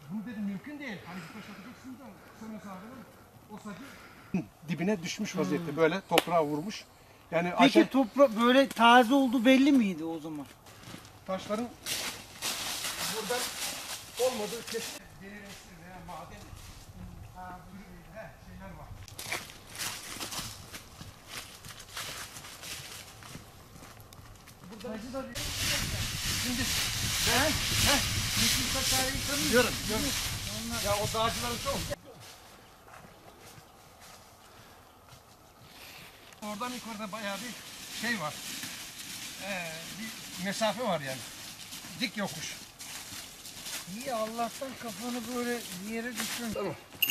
Bunu dedim mümkün değil. Hani bir taş atacaksın da kısa mesafeden o sacı dibine düşmüş vaziyette. Böyle toprağa vurmuş. Yani Peki toprak böyle taze olduğu belli miydi o zaman? taşların buradan olmadığı kesin derinleştir veya maden şeyler var. Sacı da Şimdi ben diyorum. Ya o dağcıların çoğu. Oradan yukarıda bayağı bir şey var. Bir mesafe var yani. Dik yokuş. İyi, Allah'tan kafanı böyle bir yere düşün. Tamam.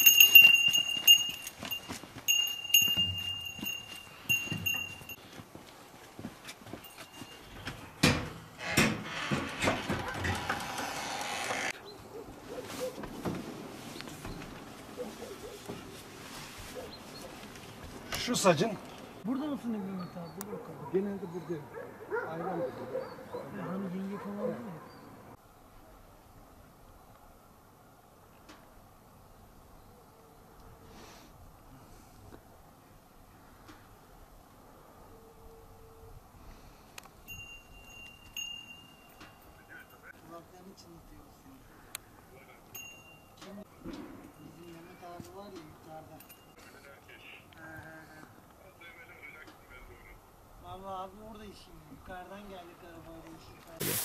Şu sacın Burada mısın Mehmet abi? Dur bakalım. genelde burada ayran da burada. Hani yenge falan var mı? Kulaklarını çınlatıyorsun. Bizim Mehmet abi var ya yukarıda. Vallahi abi orada işim. Yukarıdan geldik arabayla yukarıdan.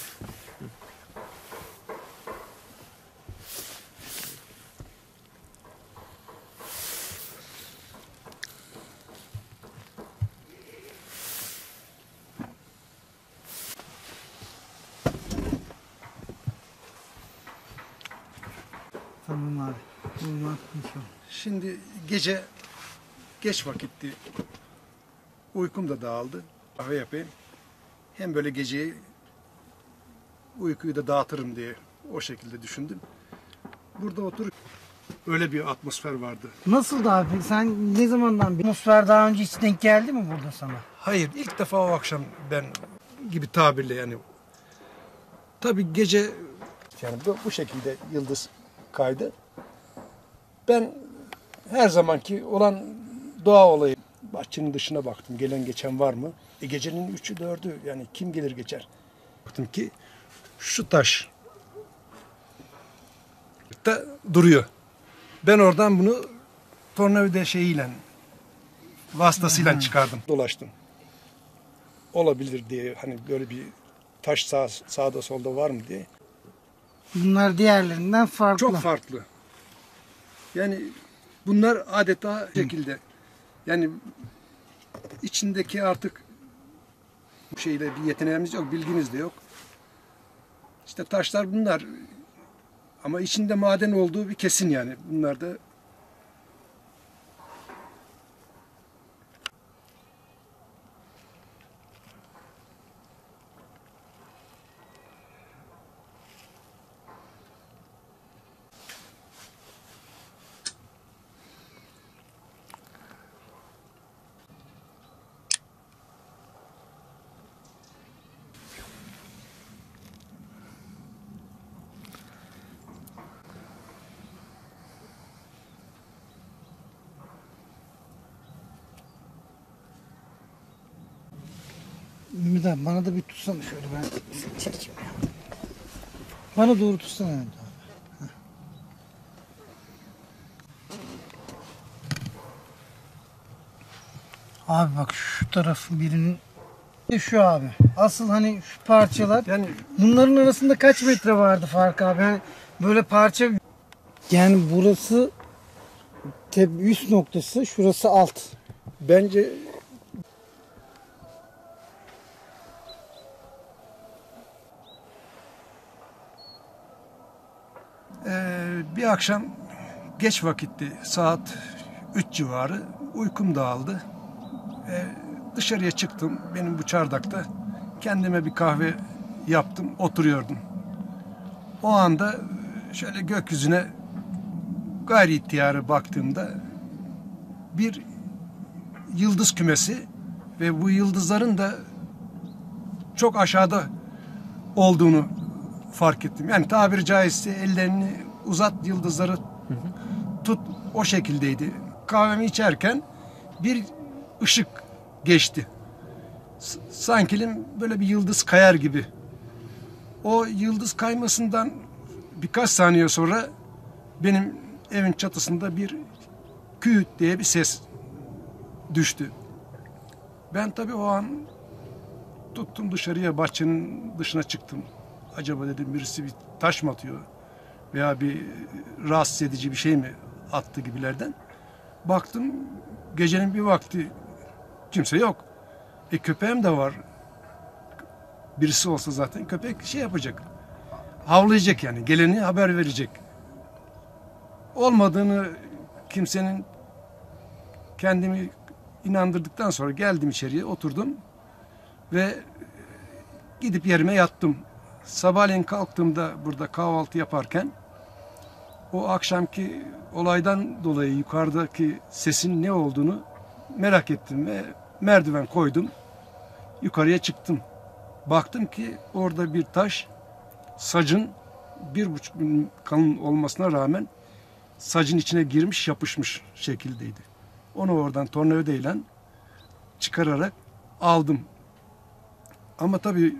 Tamam abi. Bulmak inşallah. Şimdi gece geç vakitti. Uykum da dağıldı. Kahve yapayım. Hem böyle geceyi uykuyu da dağıtırım diye o şekilde düşündüm. Burada oturup öyle bir atmosfer vardı. Nasıldı abi? Sen ne zamandan bir atmosfer daha önce hiç denk geldi mi burada sana? Hayır, ilk defa o akşam ben gibi tabirle yani. Tabii gece yani bu şekilde yıldız kaydı. Ben her zamanki olan doğa olayı bahçenin dışına baktım. Gelen geçen var mı? Gecenin 3'ü 4'ü yani kim gelir geçer? Baktım ki şu taş da duruyor. Ben oradan bunu tornavida şeyiyle vasıtasıyla çıkardım. Dolaştım. Olabilir diye hani böyle bir taş sağda solda var mı diye. Bunlar diğerlerinden farklı. Çok farklı. Yani bunlar adeta şekilde. Yani içindeki artık bu şeyle bir yeteneğimiz yok, bilgimiz de yok. İşte taşlar bunlar. Ama içinde maden olduğu bir kesin yani. Bunlar da Ümit abi bana da bir tutsana şöyle, ben seni çekeyim ya. Bana doğru tutsana Ümit abi. Abi bak şu tarafın birinin şu abi. Asıl hani şu parçalar. yani Bunların arasında kaç metre vardı fark abi? Yani böyle parça, yani burası üst noktası, şurası alt. bence bir akşam geç vakitti, saat 3 civarı, uykum dağıldı. Dışarıya çıktım, benim bu çardakta kendime bir kahve yaptım, oturuyordum. O anda şöyle gökyüzüne gayri ihtiyarı baktığımda bir yıldız kümesi ve bu yıldızların da çok aşağıda olduğunu fark ettim. Yani tabiri caizse ellerini uzat yıldızları tut, o şekildeydi. Kahvemi içerken bir ışık geçti. Sanki böyle bir yıldız kayar gibi. O yıldız kaymasından birkaç saniye sonra benim evin çatısında bir küt diye bir ses düştü. Ben tabii o an tuttum dışarıya, bahçenin dışına çıktım. Acaba dedim birisi bir taş mı atıyor veya bir rahatsız edici bir şey mi attı gibilerden. Baktım gecenin bir vakti kimse yok. Köpeğim de var. Birisi olsa zaten köpek şey yapacak. Havlayacak yani. Geleni haber verecek. Olmadığını kimsenin kendimi inandırdıktan sonra geldim içeriye, oturdum ve gidip yerime yattım. Sabahleyin kalktığımda burada kahvaltı yaparken o akşamki olaydan dolayı yukarıdaki sesin ne olduğunu merak ettim ve merdiven koydum. Yukarıya çıktım. Baktım ki orada bir taş sacın 1,5 milim kalın olmasına rağmen sacın içine girmiş, yapışmış şekildeydi. Onu oradan tornavidayla çıkararak aldım. Ama tabii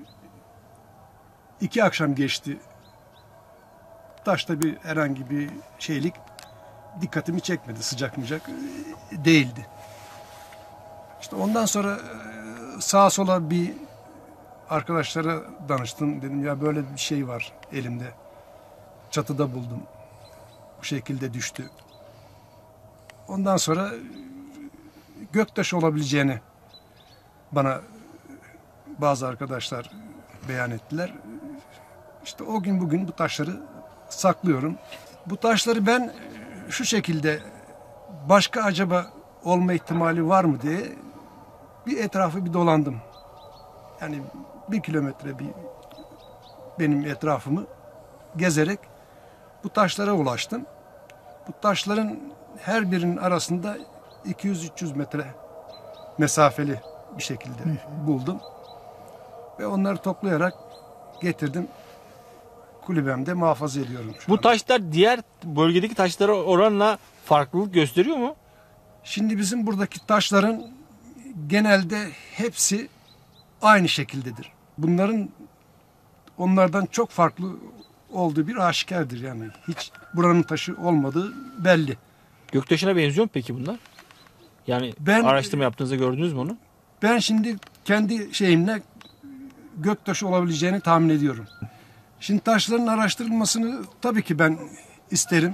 2 akşam geçti. Taşta herhangi bir şeylik dikkatimi çekmedi. Sıcak değildi. İşte ondan sonra sağa sola bir arkadaşlara danıştım. Dedim ya böyle bir şey var elimde. Çatıda buldum. Bu şekilde düştü. Ondan sonra göktaşı olabileceğini bana bazı arkadaşlar beyan ettiler. İşte o gün bugün bu taşları saklıyorum. Bu taşları ben şu şekilde başka acaba olma ihtimali var mı diye bir etrafı bir dolandım. Yani 1 kilometre benim etrafımı gezerek bu taşlara ulaştım. Bu taşların her birinin arasında 200-300 metre mesafeli bir şekilde buldum. Ve onları toplayarak getirdim. Kulübemde muhafaza ediyorum şu Bu anda. taşlar diğer bölgedeki taşlara oranla farklılık gösteriyor mu? Şimdi bizim buradaki taşların genelde hepsi aynı şekildedir. Bunların onlardan çok farklı olduğu bir aşikardır yani. Hiç buranın taşı olmadığı belli. Göktaşına benziyor mu peki bunlar? Yani araştırma yaptığınızda gördünüz mü onu? Ben şimdi kendi şeyimle göktaşı olabileceğini tahmin ediyorum. Şimdi taşların araştırılmasını tabii ki ben isterim.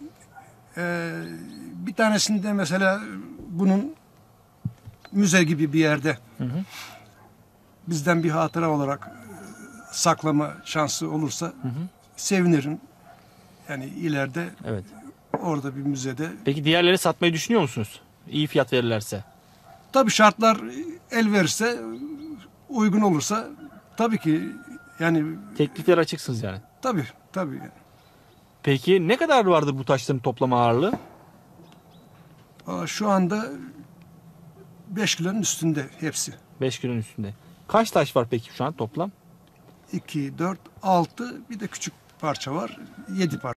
Bir tanesinde mesela bunun müze gibi bir yerde bizden bir hatıra olarak saklama şansı olursa sevinirim. Yani ileride Evet. orada bir müzede. Peki diğerleri satmayı düşünüyor musunuz? İyi fiyat verirlerse. Tabii şartlar el verirse, uygun olursa tabii ki yani Teklifler açıksınız yani. tabii. Peki ne kadar vardır bu taşların toplama ağırlığı? Şu anda 5 kilonun üstünde hepsi. 5 kilonun üstünde. Kaç taş var peki şu an toplam? 2, 4, 6 bir de küçük parça var. 7 parça.